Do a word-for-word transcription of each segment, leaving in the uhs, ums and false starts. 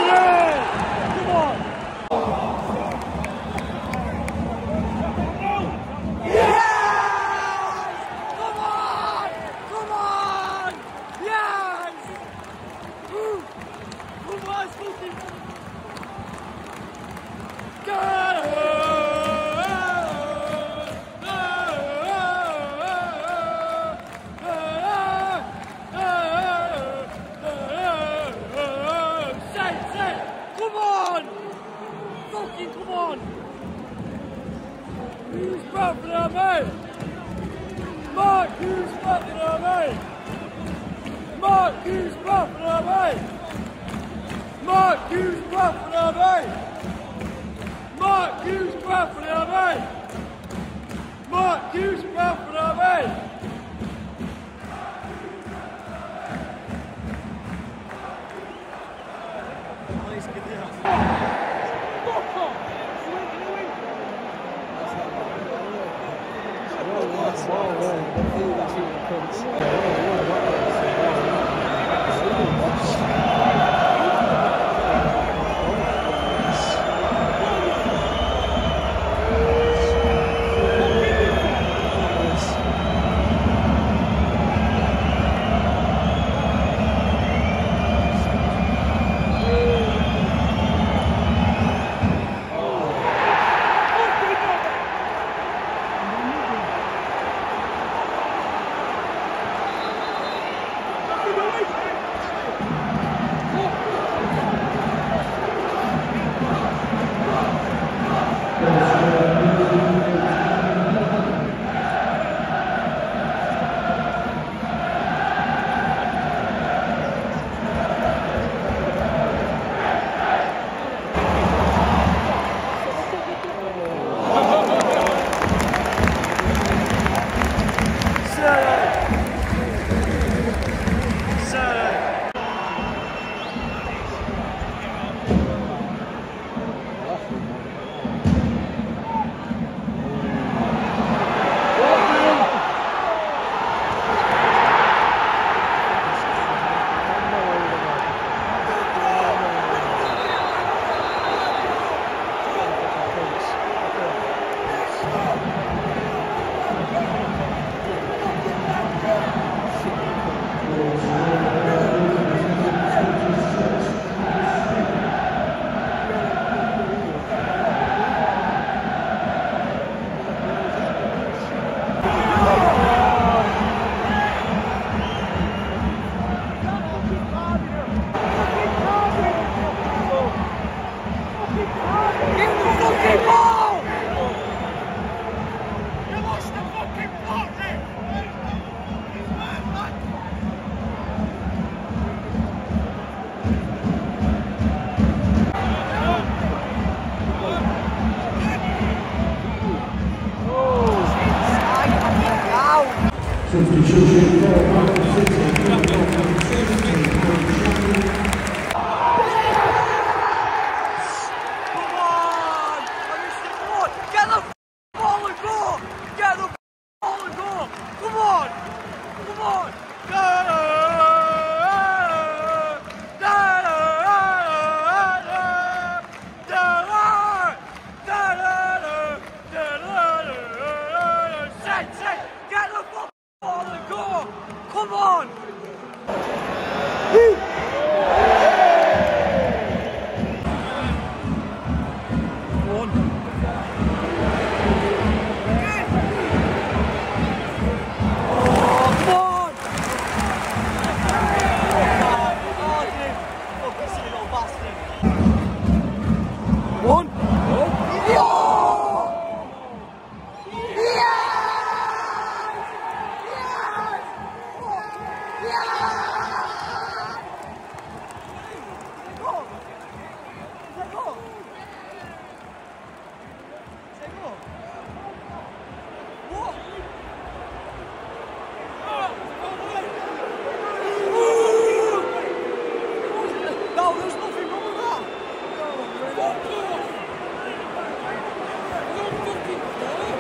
Hughes Bradford away! Mark Hughes Bradford away! Mark Hughes Bradford away! Mark Hughes Bradford away! Mark Hughes Bradford away! Mark Hughes Bradford away!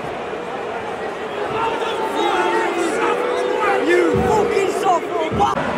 You fucking soft little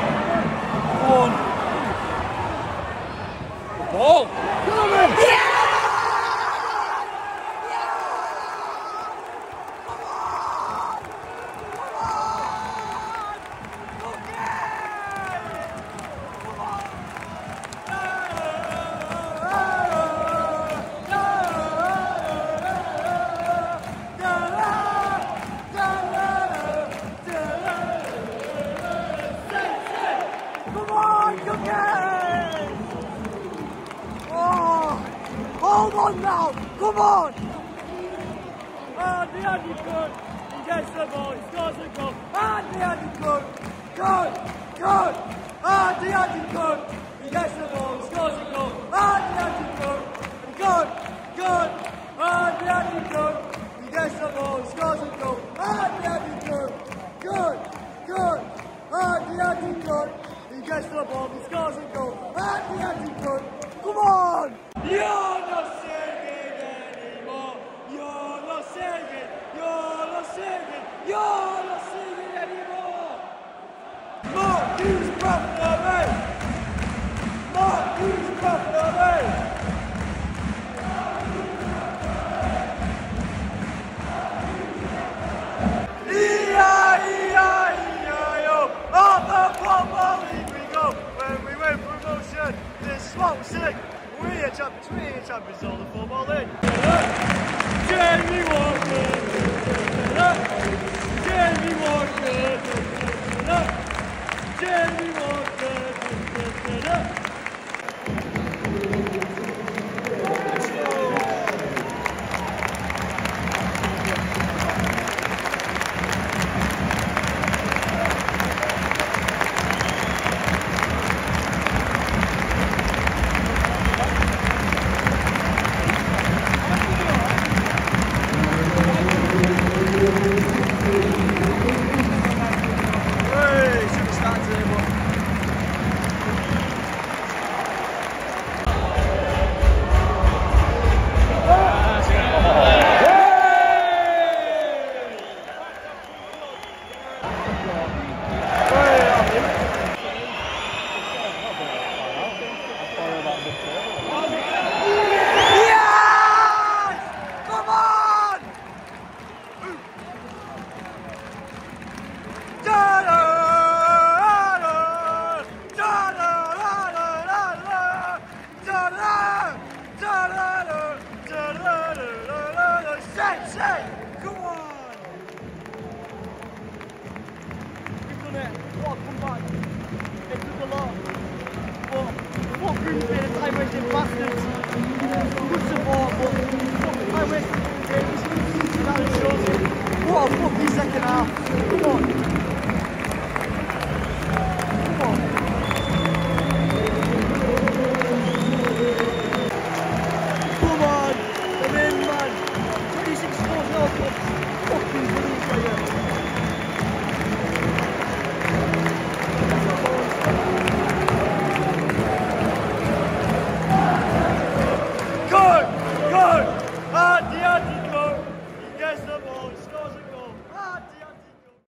Hold on now! Come on! And the Andy-Cook, he gets the ball, he scores a goal. And the Andy-Cook, good, good. And the Andy-Cook, he gets the ball, he scores a goal. And the Andy-Cook, good, good. And the Andy-Cook, he gets the ball, he scores a goal. And the Andy-Cook, good, good. And the Andy-Cook, he gets the ball, he scores a goal. And the Andy-Cook, come on! You're not singing anymore. You're not singing. You're not singing. You're not singing anymore. Mark Hughes, Bradford away. Mark Hughes, Bradford away. E I E I E I O. On the football league we go. When we win promotion, this smoke sick. We are champions, we are champions of the football league. Jamie Walker, Jamie Walker, Jamie Walker. What a comeback. It took a lot. But what Grimsby and time wasting bastards. Good support, but what time wasting games. That shows it. What a fucking second half. Come on.